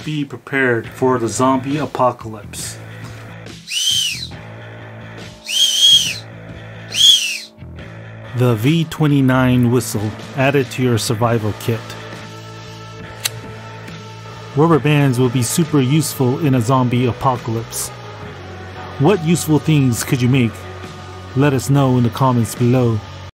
Be prepared for the zombie apocalypse. The V29 Whistle added to your survival kit. Rubber bands will be super useful in a zombie apocalypse. What useful things could you make? Let us know in the comments below.